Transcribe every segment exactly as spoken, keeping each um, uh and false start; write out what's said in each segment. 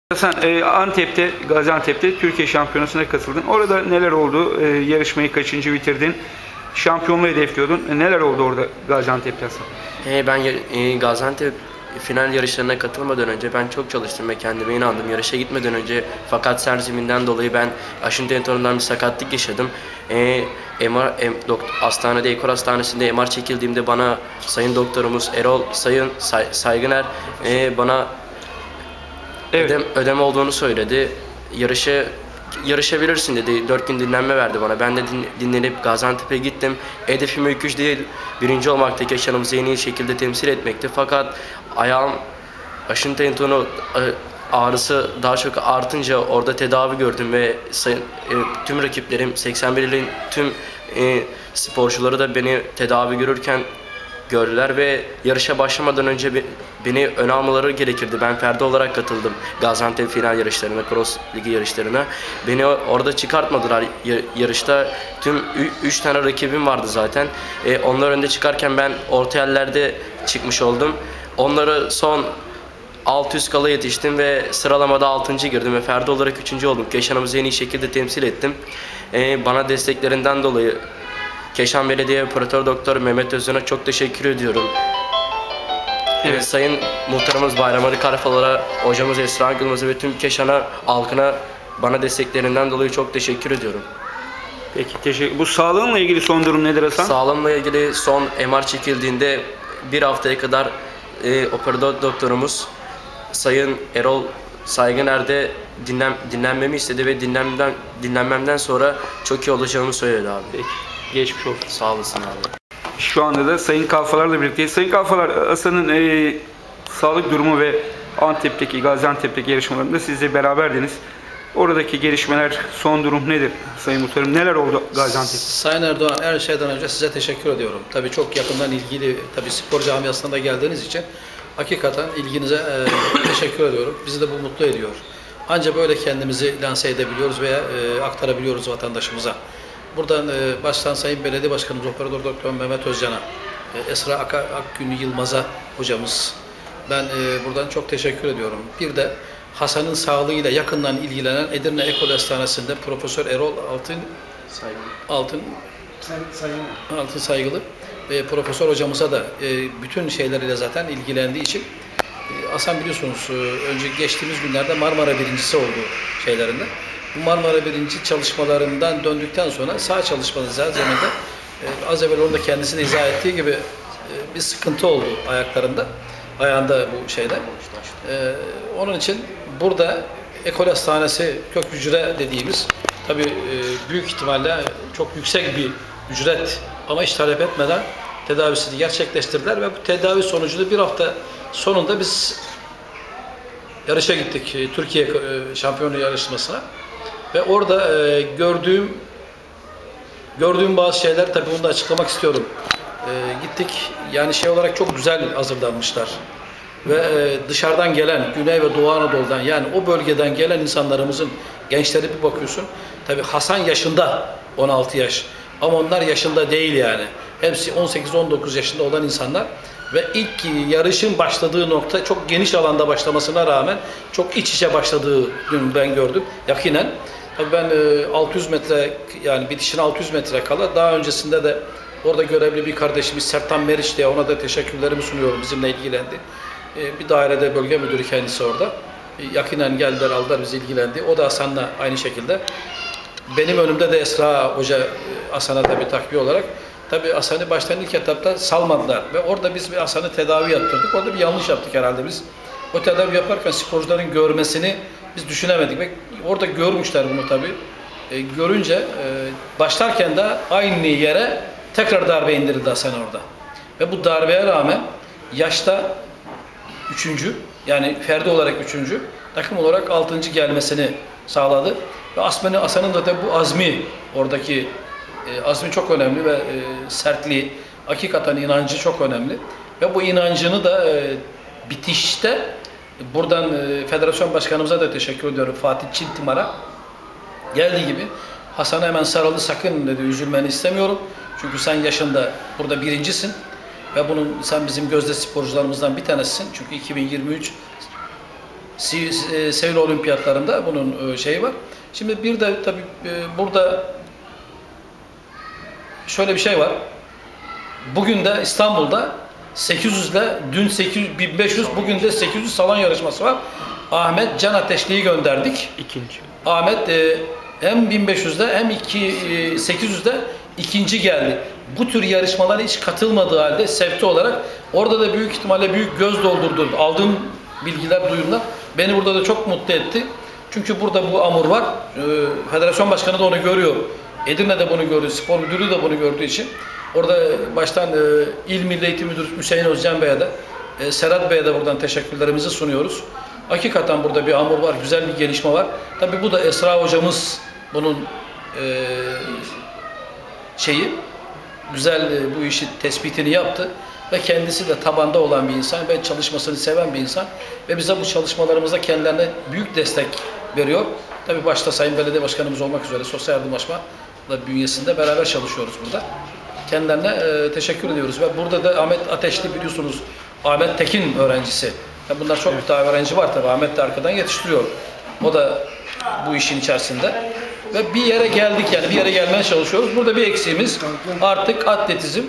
Sen e, Antep'te, Gaziantep'te Türkiye Şampiyonası'na katıldın. Orada neler oldu? E, yarışmayı kaçıncı bitirdin? Şampiyonluğu hedefliyordun. E, neler oldu orada Gaziantep'te sen? E, ben e, Gaziantep final yarışlarına katılmadan önce ben çok çalıştım ve kendime inandım. Yarışa gitmeden önce fakat serzeminden dolayı ben aşın tendonundan bir sakatlık yaşadım. E, M R, M, doktor, hastanede, Ekor Hastanesi'nde M R çekildiğimde bana Sayın Doktorumuz Erol Sayın Say, Saygıner e, bana Evet. Ödem, ödeme olduğunu söyledi. Yarışı yarışabilirsin dedi. Dört gün dinlenme verdi bana. Ben de din, dinlenip Gaziantep'e gittim. Hedefim ilk üç değil, birinci olmakta, yaşamımızı en iyi şekilde temsil etmekti. Fakat ayağım aşın tendonu ağrısı daha çok artınca orada tedavi gördüm ve sayın, e, tüm rakiplerim seksen bir ilin tüm e, sporcuları da beni tedavi görürken gördüler ve yarışa başlamadan önce beni ön almaları gerekirdi. Ben Ferdi olarak katıldım Gaziantep final yarışlarına, cross ligi yarışlarına. Beni orada çıkartmadılar yarışta. Tüm üç tane rakibim vardı zaten. E, onlar önde çıkarken ben orta yerlerde çıkmış oldum. Onları son altı yüz kala yetiştim ve sıralamada altıncı girdim ve Ferdi olarak üçüncü oldum. Keşan'ımızı en iyi şekilde temsil ettim. E, bana desteklerinden dolayı Keşan Belediye Operatör Doktor Mehmet Özcan'a çok teşekkür ediyorum. Evet. Sayın Muhtarımız Bayram Ali Karafal'a, hocamız Esra Gülmez'e ve tüm Keşan'a, halkına bana desteklerinden dolayı çok teşekkür ediyorum. Peki, teşekkür. Bu sağlığınla ilgili son durum nedir Hasan? Sağlığımla ilgili son M R çekildiğinde bir haftaya kadar e, operatör doktorumuz Sayın Erol Saygıner'de dinlen, dinlenmemi istedi ve dinlenmemden, dinlenmemden sonra çok iyi olacağımı söyledi abi. Peki. Geçmiş olsun. Sağ olasın abi. Şu anda da Sayın Kalfalar'la birlikteyiz. Sayın Kalfalar, Hasan'ın e, sağlık durumu ve Antep'teki, Gaziantep'teki yarışmalarında siz de beraberdiniz. Oradaki gelişmeler, son durum nedir Sayın Muhtarım? Neler oldu Gaziantep'te? Sayın Erdoğan, her şeyden önce size teşekkür ediyorum. Tabii çok yakından ilgili, tabii spor camiasına da geldiğiniz için hakikaten ilginize e, teşekkür ediyorum. Bizi de bu mutlu ediyor. Ancak böyle kendimizi lanse edebiliyoruz veya e, aktarabiliyoruz vatandaşımıza. Buradan e, baştan Sayın Belediye Başkanımız Operatör Doktor Mehmet Özcan'a, e, Esra Ak Akgün Yılmaz'a hocamız, ben e, buradan çok teşekkür ediyorum. Bir de Hasan'ın sağlığıyla yakından ilgilenen Edirne Ekol Hastanesi'nde Profesör Erol Altın Saygılı, Altın, Saygılı. Altın Saygılı ve Profesör hocamıza da e, bütün şeyleriyle zaten ilgilendiği için e, Hasan biliyorsunuz e, önce geçtiğimiz günlerde Marmara birincisi oldu şeylerinde. Bu Marmara birinci çalışmalarından döndükten sonra sağ çalışmanın zeminde e, az evvel orada kendisine izah ettiği gibi e, bir sıkıntı oldu ayaklarında, ayağında bu şeyde. E, onun için burada Ekol Hastanesi kök hücre dediğimiz tabii e, büyük ihtimalle çok yüksek bir ücret ama hiç talep etmeden tedavisini gerçekleştirdiler ve bu tedavi sonucunda bir hafta sonunda biz yarışa gittik, e, Türkiye e, şampiyonluğu yarışmasına. Ve orada e, gördüğüm gördüğüm bazı şeyler, tabii bunu da açıklamak istiyorum. E, gittik, yani şey olarak çok güzel hazırlanmışlar. Ve e, dışarıdan gelen, Güney ve Doğu Anadolu'dan, yani o bölgeden gelen insanlarımızın, gençleri bir bakıyorsun. Tabii Hasan yaşında, on altı yaş. Ama onlar yaşında değil yani. Hepsi on sekiz on dokuz yaşında olan insanlar. Ve ilk yarışın başladığı nokta çok geniş alanda başlamasına rağmen çok iç içe başladığı gün ben gördüm yakinen. Tabii ben altı yüz metre, yani bitişine altı yüz metre kala, daha öncesinde de orada görevli bir kardeşimiz Sertan Meriç diye, ona da teşekkürlerimi sunuyorum, bizimle ilgilendi. Bir dairede bölge müdürü kendisi orada. Yakinen geldiler, aldılar, bizi ilgilendi. O da Hasan'la aynı şekilde. Benim önümde de Esra Hoca Hasan'a da bir takviye olarak. Tabii Hasan'ı baştan ilk etapta salmadılar ve orada biz bir Hasan'ı tedavi yaptırdık. Orada bir yanlış yaptık herhalde biz. O tedavi yaparken sporcuların görmesini biz düşünemedik ve orada görmüşler bunu tabii. E, görünce e, başlarken de aynı yere tekrar darbe indirildi Hasan orada. Ve bu darbeye rağmen yaşta üçüncü, yani Ferdi olarak üçüncü, takım olarak altıncı gelmesini sağladı. Ve Hasan'ın da bu azmi, oradaki e, azmi çok önemli ve e, sertliği, hakikaten inancı çok önemli. Ve bu inancını da e, bitişte buradan e, Federasyon Başkanımıza da teşekkür ediyorum, Fatih Çintimar'a. Geldiği gibi Hasan'a hemen sarıldı, sakın dedi, üzülmeni istemiyorum. Çünkü sen yaşında burada birincisin ve bunun, sen bizim gözde sporcularımızdan bir tanesisin. Çünkü iki bin yirmi üç Seul Olimpiyatlarında bunun şeyi var. Şimdi bir de tabii burada şöyle bir şey var. Bugün de İstanbul'da sekiz yüz ile dün bin beş yüz, bugün de sekiz yüz salon yarışması var. Ahmet Can Ateşli'yi gönderdik. İkinci. Ahmet e, hem bin beş yüzde hem sekiz yüzde ikinci geldi. Bu tür yarışmalara hiç katılmadığı halde sevki olarak orada da büyük ihtimalle büyük göz doldurdu. Aldığım bilgiler, duyumlar beni burada da çok mutlu etti. Çünkü burada bu amur var. E, Federasyon Başkanı da onu görüyor. Edirne'de bunu gördü, spor müdürü de bunu gördüğü için orada baştan e, İl Milli Eğitim Müdürü Hüseyin Özcan Bey'e de e, Serhat Bey'e de buradan teşekkürlerimizi sunuyoruz. Hakikaten burada bir amur var, güzel bir gelişme var. Tabii bu da Esra hocamız bunun e, şeyi, güzel e, bu işi tespitini yaptı ve kendisi de tabanda olan bir insan ve çalışmasını seven bir insan ve bize bu çalışmalarımızda kendilerine büyük destek veriyor. Tabii başta Sayın Belediye Başkanımız olmak üzere sosyal yardımlaşma bünyesinde beraber çalışıyoruz burada. Kendilerine e, teşekkür ediyoruz ve burada da Ahmet Ateşli biliyorsunuz Ahmet Tekin öğrencisi. Yani bunlar çok daha öğrenci var tabii. Ahmet de arkadan yetiştiriyor. O da bu işin içerisinde. Ve bir yere geldik yani bir yere gelmeye çalışıyoruz. Burada bir eksiğimiz artık atletizm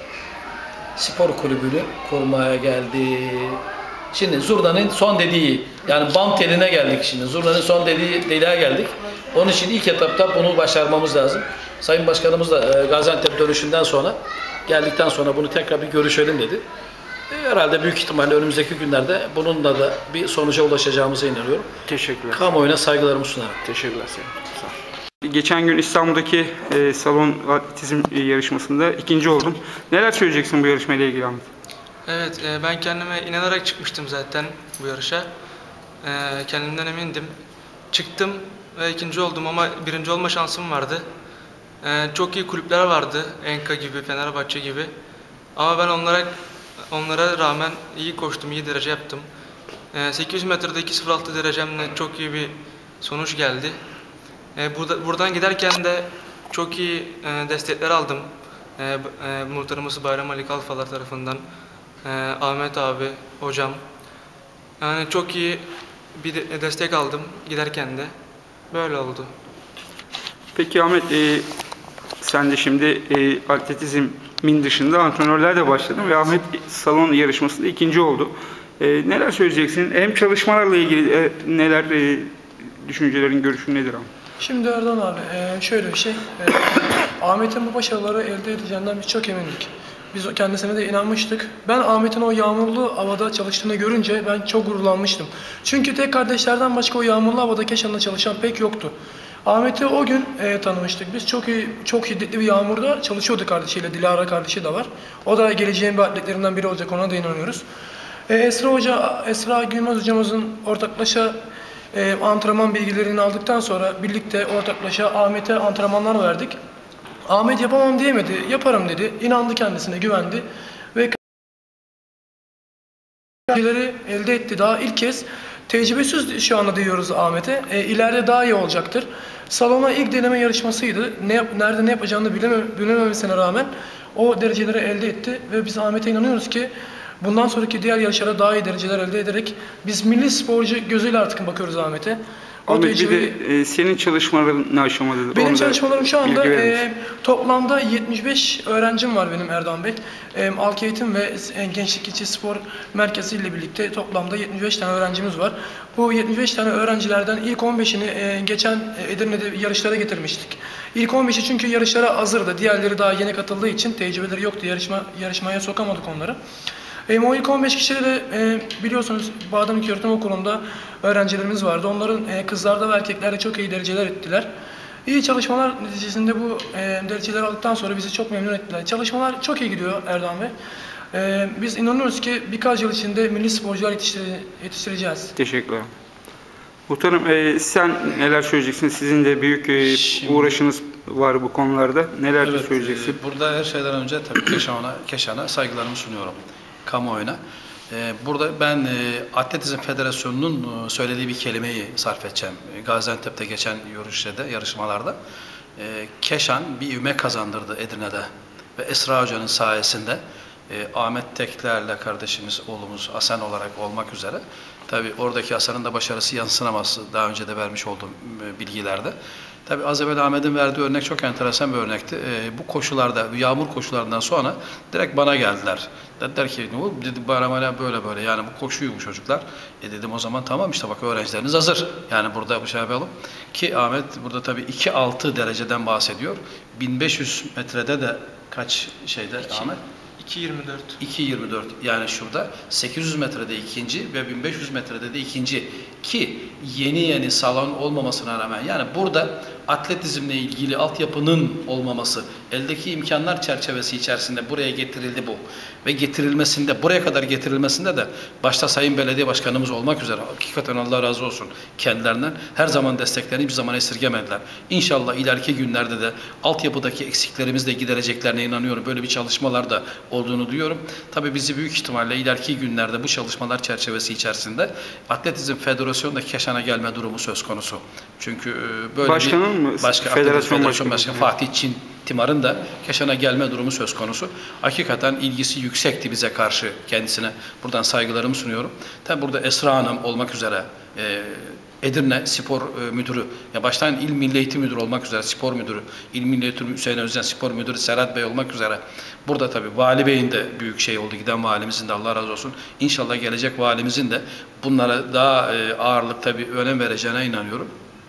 spor kulübünü kurmaya geldi. Şimdi Zurna'nın son dediği yani bam teline geldik şimdi. Zurna'nın son dediği deliğe geldik. Onun için ilk etapta bunu başarmamız lazım. Sayın Başkanımız da Gaziantep dönüşünden sonra geldikten sonra bunu tekrar bir görüşelim dedi. Herhalde büyük ihtimalle önümüzdeki günlerde bununla da bir sonuca ulaşacağımıza inanıyorum. Teşekkürler. Kamuoyuna saygılarımı sunarım. Teşekkürler Sayın. Geçen gün İstanbul'daki e, salon atletizm yarışmasında ikinci oldum. Neler söyleyeceksin bu yarışmayla ilgili Ahmet? Evet, e, ben kendime inanarak çıkmıştım zaten bu yarışa. E, kendimden emindim. Çıktım ve ikinci oldum ama birinci olma şansım vardı. E, çok iyi kulüpler vardı, Enka gibi, Fenerbahçe gibi. Ama ben onlara onlara rağmen iyi koştum, iyi derece yaptım. E, sekiz yüz metrede iki sıfır altı derecemle çok iyi bir sonuç geldi. E, burada, buradan giderken de çok iyi e, destekler aldım. E, e, muhtarımız Bayram Ali Kalfalar tarafından. Ee, Ahmet abi, hocam. Yani çok iyi bir de destek aldım giderken de. Böyle oldu. Peki Ahmet, e, sen de şimdi e, atletizmin dışında antrenörler de başladın ve Ahmet salon yarışmasında ikinci oldu. E, neler söyleyeceksin? Hem çalışmalarla ilgili e, neler e, düşüncelerin, görüşün nedir Ahmet? Şimdi Erdoğan abi, e, şöyle bir şey. E, Ahmet'in bu başarıları elde edeceğinden biz çok emindik. Biz kendisine de inanmıştık. Ben Ahmet'in o yağmurlu havada çalıştığını görünce ben çok gururlanmıştım. Çünkü tek kardeşlerden başka o yağmurlu havada Keşan'da çalışan pek yoktu. Ahmet'i o gün e, tanımıştık. Biz çok iyi, çok şiddetli bir yağmurda çalışıyordu kardeşiyle. Dilara kardeşi de var. O da geleceğin bir atletlerinden biri olacak. Ona da inanıyoruz. E, Esra Hoca, Esra Gülmez hocamızın ortaklaşa e, antrenman bilgilerini aldıktan sonra birlikte ortaklaşa Ahmet'e antrenmanlar verdik. Ahmet yapamam diyemedi, yaparım dedi. İnandı kendisine, güvendi ve şeyleri elde etti. Daha ilk kez tecrübesiz şu anda diyoruz Ahmet'e. E, ileride daha iyi olacaktır. Salona ilk deneme yarışmasıydı. Ne yap, nerede ne yapacağını bileme, bilememesine rağmen o dereceleri elde etti ve biz Ahmet'e inanıyoruz ki bundan sonraki diğer yarışlara daha iyi dereceler elde ederek biz milli sporcu gözüyle artık bakıyoruz Ahmet'e. Ahmet, bir de e, senin çalışmaların ne aşamadadır? Benim Onu çalışmalarım şu anda e, toplamda yetmiş beş öğrencim var benim Erdoğan Bey. E, Halk Eğitim ve Gençlik İçi Spor Merkezi ile birlikte toplamda yetmiş beş tane öğrencimiz var. Bu yetmiş beş tane öğrencilerden ilk on beşini e, geçen Edirne'de yarışlara getirmiştik. İlk on beşi çünkü yarışlara hazırdı. Diğerleri daha yeni katıldığı için tecrübeleri yoktu. Yarışma yarışmaya sokamadık onları. E, o ilk on beş kişide de e, biliyorsunuz Badem İlköğretim Okulu'nda öğrencilerimiz vardı. Onların e, kızlarda ve erkeklerde çok iyi dereceler ettiler. İyi çalışmalar neticesinde bu e, dereceleri aldıktan sonra bizi çok memnun ettiler. Çalışmalar çok iyi gidiyor Erdoğan Bey. E, biz inanıyoruz ki birkaç yıl içinde milli sporcular yetiştire, yetiştireceğiz. Teşekkürler. Muhtarım, e, sen neler söyleyeceksin? Sizin de büyük e, Şimdi, uğraşınız var bu konularda. Neler evet, söyleyeceksin? E, burada her şeyden önce tabii Keşan'a, Keşan'a saygılarımı sunuyorum. Kamuoyuna. Ee, burada ben e, Atletizm Federasyonu'nun e, söylediği bir kelimeyi sarf edeceğim. E, Gaziantep'te geçen yarışmada, yarışmalarda e, Keşan bir ivme kazandırdı Edirne'de ve Esra Hoca'nın sayesinde e, Ahmet Tekler'le kardeşimiz, oğlumuz Asen olarak olmak üzere Tabii oradaki Hasan'ın da başarısı yansınaması daha önce de vermiş olduğum e, bilgilerde. Tabii az evvel Ahmet'in verdiği örnek çok enteresan bir örnekti. E, bu koşularda, yağmur koşularından sonra direkt bana geldiler. Dediler ki ne oldu? Dedi bana böyle böyle yani bu koşuyor bu çocuklar. E dedim o zaman tamam işte bak öğrencileriniz hazır. Yani burada bu şey yapalım. Ki Ahmet burada tabii iki altı dereceden bahsediyor. bin beş yüz metrede de kaç şeyde Ahmet? iki yirmi dört. iki yirmi dört yani şurada sekiz yüz metrede ikinci ve bin beş yüz metrede de ikinci ki yeni yeni salon olmamasına rağmen yani burada atletizmle ilgili altyapının olmaması eldeki imkanlar çerçevesi içerisinde buraya getirildi bu ve getirilmesinde buraya kadar getirilmesinde de başta Sayın Belediye Başkanımız olmak üzere hakikaten Allah razı olsun kendilerinden her zaman desteklerini bir zaman esirgemediler. İnşallah ileriki günlerde de altyapıdaki eksiklerimizi de gidereceklerine inanıyorum. Böyle bir çalışmalar da olduğunu duyuyorum. Tabii bizi büyük ihtimalle ileriki günlerde bu çalışmalar çerçevesi içerisinde Atletizm Federasyonu da Keşan'a gelme durumu söz konusu. Çünkü böyle Başkanın bir mı? başka Federasyon Federasyon Başkanı. Başkanı Fatih Çin Timar'ın da Keşan'a gelme durumu söz konusu. Hakikaten ilgisi yüksekti bize karşı kendisine. Buradan saygılarımı sunuyorum. Tabii burada Esra Hanım olmak üzere e, Edirne Spor e, Müdürü, ya baştan İl Milli Eğitim Müdürü olmak üzere Spor Müdürü, İl Milli Eğitim Hüseyin Özden Spor Müdürü Serhat Bey olmak üzere burada tabii Vali Bey'in de büyük şey oldu. Giden valimizin de Allah razı olsun. İnşallah gelecek valimizin de bunlara daha e, ağırlık tabii önem vereceğine inanıyorum.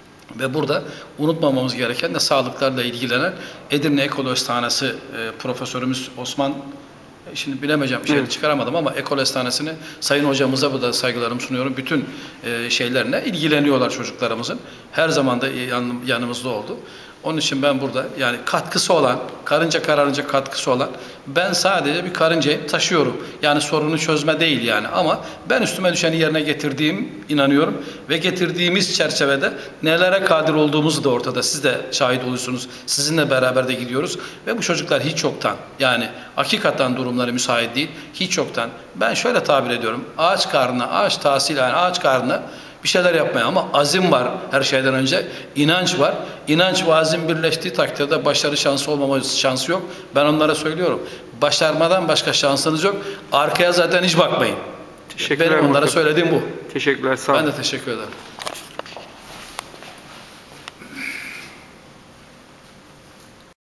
Ve burada unutmamamız gereken de sağlıklarla ilgilenen Edirne Ekol Hastanesi e, Profesörümüz Osman, şimdi bilemeyeceğim şey evet. çıkaramadım ama Ekol Hastanesi'ne Sayın Hocamıza burada saygılarımı sunuyorum. Bütün e, şeylerine ilgileniyorlar çocuklarımızın. Her zaman da yan, yanımızda oldu. Onun için ben burada yani katkısı olan, karınca kararınca katkısı olan ben sadece bir karıncayı taşıyorum. Yani sorunu çözme değil yani ama ben üstüme düşeni yerine getirdiğim inanıyorum ve getirdiğimiz çerçevede nelere kadir olduğumuzu da ortada. Siz de şahit olursunuz. Sizinle beraber de gidiyoruz ve bu çocuklar hiç yoktan yani hakikaten durumları müsait değil. Hiç yoktan ben şöyle tabir ediyorum. Ağaç karnına, ağaç tahsil yani ağaç karnına bir şeyler yapmaya ama azim var her şeyden önce. İnanç var. İnanç ve azim birleştiği takdirde başarı şansı olmama şansı yok. Ben onlara söylüyorum. Başarmadan başka şansınız yok. Arkaya zaten hiç bakmayın. Teşekkürler. Benim onlara Mustafa. söylediğim bu. Teşekkürler. Sağ olun. Ben de teşekkür ederim.